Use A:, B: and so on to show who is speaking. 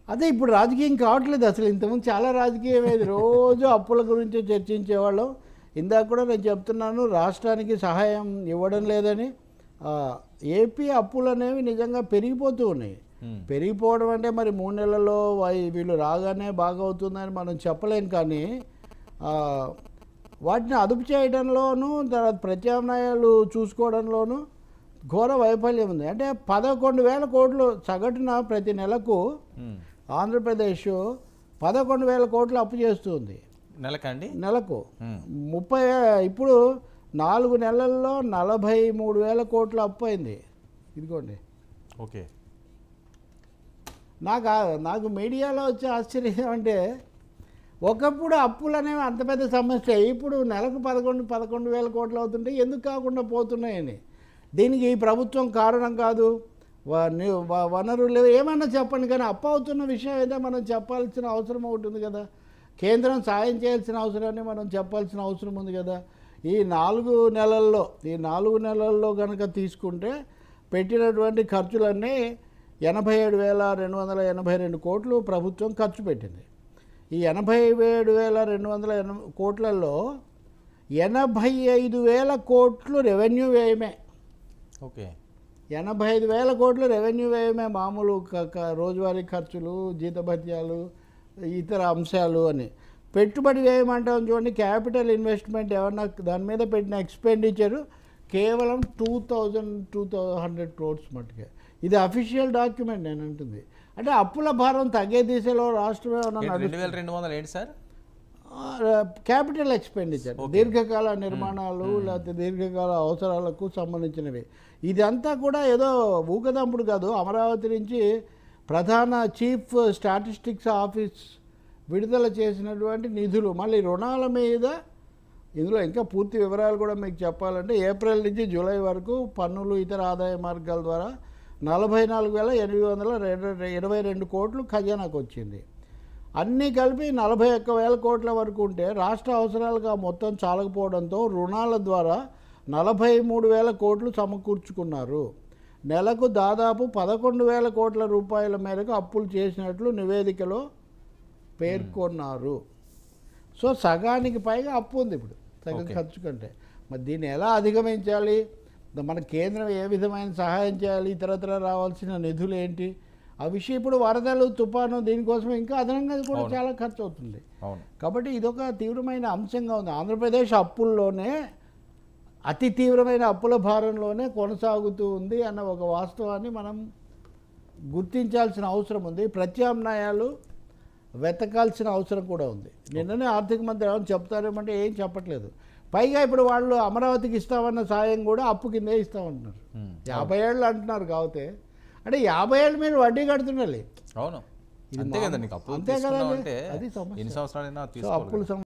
A: అదే ఇప్పుడు రాజకీయం కావట్లేదు అసలు. ఇంతకుముందు చాలా రాజకీయం అయ్యేది, రోజు అప్పుల గురించి చర్చించేవాళ్ళం. ఇందాక కూడా నేను చెప్తున్నాను, రాష్ట్రానికి సహాయం ఇవ్వడం లేదని. ఆ, ఏపీ అప్పులు అనేవి నిజంగా పెరిగిపోతూ ఉన్నాయి. పెరిగిపోవడం అంటే మరి 3 నెలల్లో వీళ్ళు రాగానే బాగా అవుతుందని మనం చెప్పలేం. కానీ వాటిని అదుపు చేయడంలోనూ, తర్వాత ప్రత్యామ్నాయాలు చూసుకోవడంలోనూ ఘోర వైఫల్యం ఉంది. అంటే 11,000 కోట్లు సగటున ప్రతి నెలకు ఆంధ్రప్రదేశ్ 11,000 కోట్లు అప్పు చేస్తుంది
B: నెలకండి.
A: నెలకు 30. ఇప్పుడు 4 నెలల్లో 43,000 కోట్లు అప్పు అయింది. ఇదిగోండి.
B: ఓకే.
A: నాకు మీడియాలో వచ్చే ఆశ్చర్యం అంటే, ఒకప్పుడు అప్పులు అనేవి అంత పెద్ద సమస్య, ఇప్పుడు నెలకు 11,000 కోట్లు అవుతుంటే ఎందుకు కాకుండా పోతున్నాయని. దీనికి ఈ ప్రభుత్వం కారణం కాదు, వనరులు ఏమన్నా చెప్పండి, కానీ అప్పు అవుతున్న విషయం ఏదో మనం చెప్పాల్సిన అవసరం ఉంటుంది కదా. కేంద్రం సాయం చేయాల్సిన అవసరాన్ని మనం చెప్పాల్సిన అవసరం ఉంది కదా. ఈ 4 నెలల్లో కనుక తీసుకుంటే పెట్టినటువంటి ఖర్చులన్నీ 87,282 కోట్లు ప్రభుత్వం ఖర్చు పెట్టింది. ఈ 87,280 కోట్లలో 85,000 కోట్లు రెవెన్యూ వ్యయమే.
B: ఓకే.
A: 85,000 కోట్లు రెవెన్యూ వ్యయమే, మామూలు రోజువారీ ఖర్చులు, జీతభత్యాలు, ఇతర అంశాలు అని. పెట్టుబడి వ్యయం అంటాం చూడండి, క్యాపిటల్ ఇన్వెస్ట్మెంట్ ఏమన్నా దాని మీద పెట్టిన ఎక్స్పెండిచరు కేవలం 2,200 crores మటుకే. ఇది అఫీషియల్ డాక్యుమెంట్ నేను అంటుంది. అంటే అప్పుల భారం తగ్గే దిశలో రాష్ట్రం ఏమన్నా
B: 2,200 ఏంటి సార్?
A: క్యాపిటల్ ఎక్స్పెండిచర్, దీర్ఘకాల నిర్మాణాలు లేకపోతే దీర్ఘకాల అవసరాలకు సంబంధించినవి. ఇదంతా కూడా ఏదో ఊకదంపుడు కాదు. అమరావతి నుంచి ప్రధాన చీఫ్ స్టాటిస్టిక్స్ ఆఫీస్ విడుదల చేసినటువంటి నిధులు, మళ్ళీ రుణాల మీద. ఇందులో ఇంకా పూర్తి వివరాలు కూడా మీకు చెప్పాలంటే, ఏప్రిల్ నుంచి జూలై వరకు పన్నులు, ఇతర ఆదాయ మార్గాల ద్వారా 44,822 కోట్లు ఖజానాకు వచ్చింది. అన్నీ కలిపి 41,000 కోట్ల వరకు ఉంటే, రాష్ట్ర అవసరాలుగా మొత్తం చాలకపోవడంతో రుణాల ద్వారా 43,000 కోట్లు సమకూర్చుకున్నారు. నెలకు దాదాపు 11,000 కోట్ల రూపాయల మేరకు అప్పులు చేసినట్లు నివేదికలో పేర్కొన్నారు. సో సగానికి పైగా అప్పు ఉంది ఇప్పుడు, సగం ఖర్చు కంటే. మరి దీన్ని ఎలా అధిగమించాలి, మన కేంద్రం ఏ విధమైన సహాయం చేయాలి, ఇతరత్ర రావాల్సిన నిధులు ఏంటి, ఆ విషయం. ఇప్పుడు వరదలు, తుఫాను, దీనికోసం ఇంకా అదనంగా కూడా చాలా ఖర్చు అవుతుంది. కాబట్టి ఇదొక తీవ్రమైన అంశంగా ఉంది. ఆంధ్రప్రదేశ్ అప్పుల్లోనే, అతి తీవ్రమైన అప్పుల భారంలోనే కొనసాగుతూ ఉంది అన్న ఒక వాస్తవాన్ని మనం గుర్తించాల్సిన అవసరం ఉంది. ప్రత్యామ్నాయాలు వెతకాల్సిన అవసరం కూడా ఉంది. నిన్ననే ఆర్థిక మంత్రి ఏమైనా చెప్తారేమంటే ఏం చెప్పట్లేదు. పైగా ఇప్పుడు వాళ్ళు అమరావతికి ఇస్తామన్న సాయం కూడా అప్పు కిందే ఇస్తామంటున్నారు. 50 ఏళ్ళు అంటున్నారు. కాకపోతే అంటే 50 ఏళ్ళు మీరు వడ్డీ కడుతుండాలి.
B: అవును, అంతే కదా.
A: అంతే కదా, అది సమస్య.
B: ఎన్ని సంవత్సరాలైనా
A: అప్పులు